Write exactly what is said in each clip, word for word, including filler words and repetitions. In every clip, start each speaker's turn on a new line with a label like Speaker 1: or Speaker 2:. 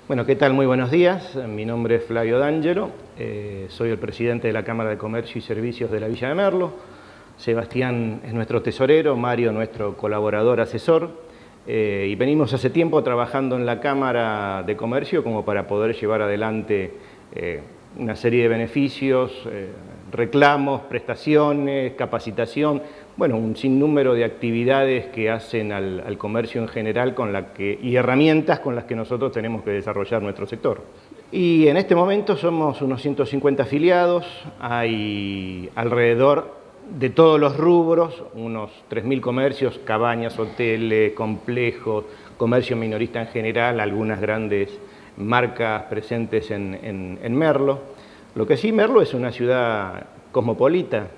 Speaker 1: Bueno, ¿qué tal? Muy buenos días. Mi nombre es Flavio D'Angelo, eh, soy el presidente de la Cámara de Comercio y Servicios de la Villa de Merlo. Sebastián es nuestro tesorero, Mario nuestro colaborador asesor, eh, y venimos hace tiempo trabajando en la Cámara de Comercio como para poder llevar adelante eh, una serie de beneficios, eh, reclamos, prestaciones, capacitación, bueno, un sinnúmero de actividades que hacen al, al comercio en general con la que, y herramientas con las que nosotros tenemos que desarrollar nuestro sector. Y en este momento somos unos ciento cincuenta afiliados, hay alrededor de todos los rubros, unos tres mil comercios, cabañas, hoteles, complejos, comercio minorista en general, algunas grandes marcas presentes en, en, en Merlo. Lo que sí, Merlo es una ciudad cosmopolita,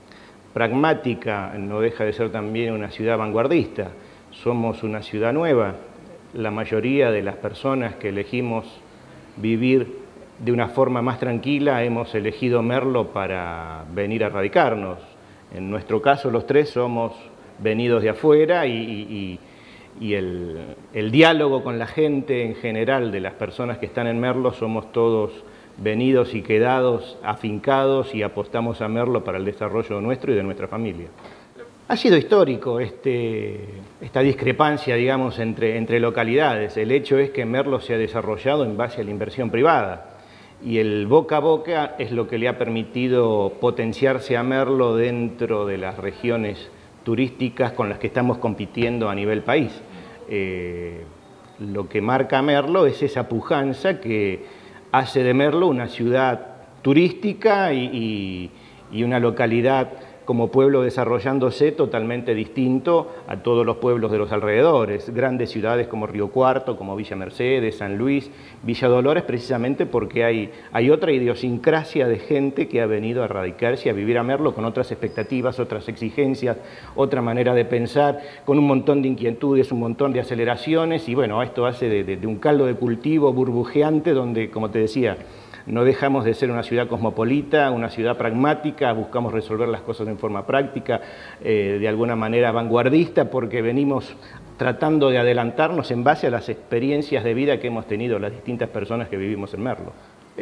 Speaker 1: pragmática, no deja de ser también una ciudad vanguardista. Somos una ciudad nueva. La mayoría de las personas que elegimos vivir de una forma más tranquila hemos elegido Merlo para venir a radicarnos. En nuestro caso, los tres somos venidos de afuera y, y, y el, el diálogo con la gente en general de las personas que están en Merlo somos todos venidos y quedados, afincados, y apostamos a Merlo para el desarrollo nuestro y de nuestra familia. Ha sido histórico este, esta discrepancia, digamos, entre, entre localidades. El hecho es que Merlo se ha desarrollado en base a la inversión privada y el boca a boca es lo que le ha permitido potenciarse a Merlo dentro de las regiones turísticas con las que estamos compitiendo a nivel país. Eh, lo que marca a Merlo es esa pujanza que hace de Merlo una ciudad turística y, y, y una localidad como pueblo desarrollándose totalmente distinto a todos los pueblos de los alrededores. Grandes ciudades como Río Cuarto, como Villa Mercedes, San Luis, Villa Dolores, precisamente porque hay, hay otra idiosincrasia de gente que ha venido a radicarse, a vivir a Merlo con otras expectativas, otras exigencias, otra manera de pensar, con un montón de inquietudes, un montón de aceleraciones, y bueno, esto hace de, de, de un caldo de cultivo burbujeante donde, como te decía, no dejamos de ser una ciudad cosmopolita, una ciudad pragmática, buscamos resolver las cosas en forma práctica, eh, de alguna manera vanguardista, porque venimos tratando de adelantarnos en base a las experiencias de vida que hemos tenido las distintas personas que vivimos en Merlo.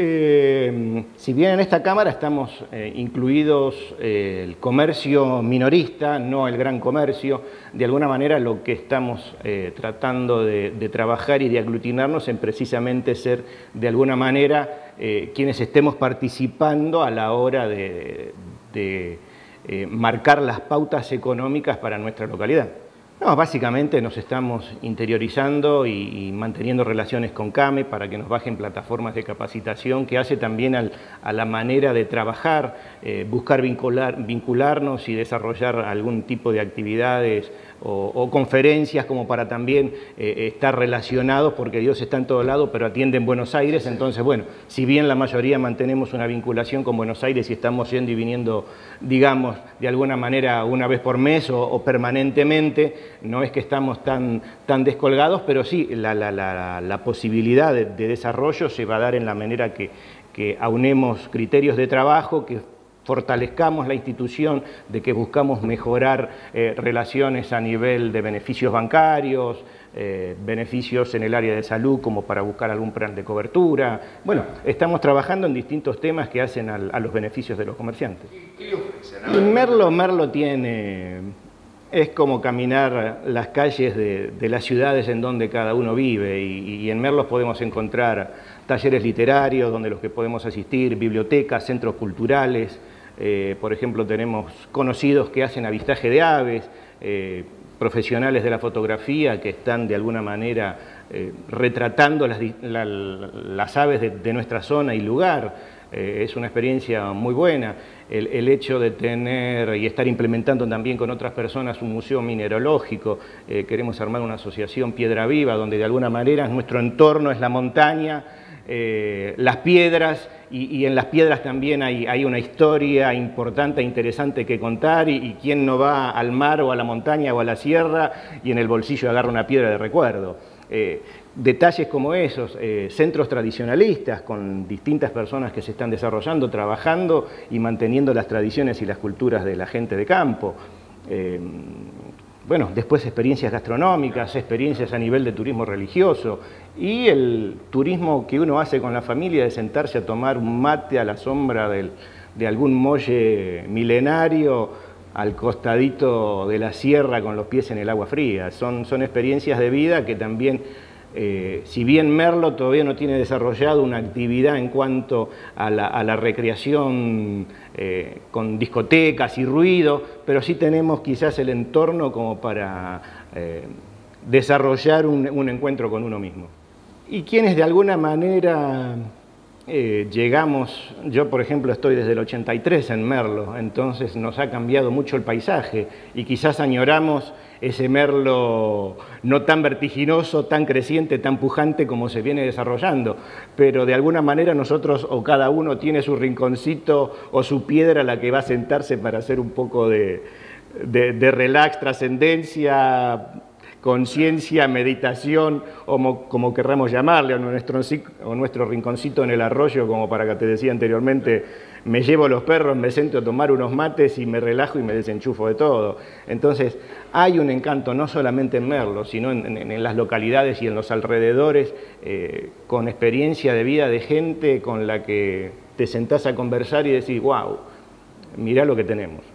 Speaker 1: Eh, si bien en esta Cámara estamos eh, incluidos eh, el comercio minorista, no el gran comercio, de alguna manera lo que estamos eh, tratando de, de trabajar y de aglutinarnos en precisamente ser de alguna manera eh, quienes estemos participando a la hora de, de eh, marcar las pautas económicas para nuestra localidad. No, básicamente nos estamos interiorizando y, y manteniendo relaciones con CAME para que nos bajen plataformas de capacitación que hace también al, a la manera de trabajar, eh, buscar vincular, vincularnos y desarrollar algún tipo de actividades o, o conferencias como para también eh, estar relacionados, porque Dios está en todo lado, pero atiende en Buenos Aires. Entonces, bueno, si bien la mayoría mantenemos una vinculación con Buenos Aires y estamos yendo y viniendo, digamos, de alguna manera una vez por mes o, o permanentemente, no es que estamos tan, tan descolgados, pero sí, la, la, la, la posibilidad de, de desarrollo se va a dar en la manera que, que aunemos criterios de trabajo, que fortalezcamos la institución, de que buscamos mejorar eh, relaciones a nivel de beneficios bancarios, eh, beneficios en el área de salud como para buscar algún plan de cobertura. Bueno, estamos trabajando en distintos temas que hacen al, a los beneficios de los comerciantes.
Speaker 2: ¿Qué le ofrecen?
Speaker 1: Y Merlo, Merlo tiene... Es como caminar las calles de, de las ciudades en donde cada uno vive, y, y en Merlo podemos encontrar talleres literarios donde los que podemos asistir, bibliotecas, centros culturales, eh, por ejemplo tenemos conocidos que hacen avistaje de aves, eh, profesionales de la fotografía que están de alguna manera eh, retratando las, la, las aves de, de nuestra zona y lugar. Eh, es una experiencia muy buena. El, el hecho de tener y estar implementando también con otras personas un museo mineralógico, eh, queremos armar una asociación Piedra Viva, donde de alguna manera nuestro entorno es la montaña, eh, las piedras, y, y en las piedras también hay, hay una historia importante e interesante que contar, y, y quién no va al mar o a la montaña o a la sierra y en el bolsillo agarra una piedra de recuerdo. Eh, detalles como esos, eh, centros tradicionalistas con distintas personas que se están desarrollando, trabajando y manteniendo las tradiciones y las culturas de la gente de campo. Eh, bueno, después experiencias gastronómicas, experiencias a nivel de turismo religioso y el turismo que uno hace con la familia de sentarse a tomar un mate a la sombra del, de algún molle milenario al costadito de la sierra con los pies en el agua fría. Son, son experiencias de vida que también, eh, si bien Merlo todavía no tiene desarrollado una actividad en cuanto a la, a la recreación eh, con discotecas y ruido, pero sí tenemos quizás el entorno como para eh, desarrollar un, un encuentro con uno mismo. Y quienes de alguna manera eh, llegamos, yo por ejemplo estoy desde el ochenta y tres en Merlo, entonces nos ha cambiado mucho el paisaje y quizás añoramos ese Merlo no tan vertiginoso, tan creciente, tan pujante como se viene desarrollando, pero de alguna manera nosotros o cada uno tiene su rinconcito o su piedra a la que va a sentarse para hacer un poco de, de, de relax, trascendencia, conciencia, meditación, o como, como querramos llamarle, o nuestro, o nuestro rinconcito en el arroyo, como para que te decía anteriormente, me llevo los perros, me siento a tomar unos mates y me relajo y me desenchufo de todo. Entonces, hay un encanto no solamente en Merlo, sino en, en, en las localidades y en los alrededores, eh, con experiencia de vida de gente con la que te sentás a conversar y decís, wow, mirá lo que tenemos.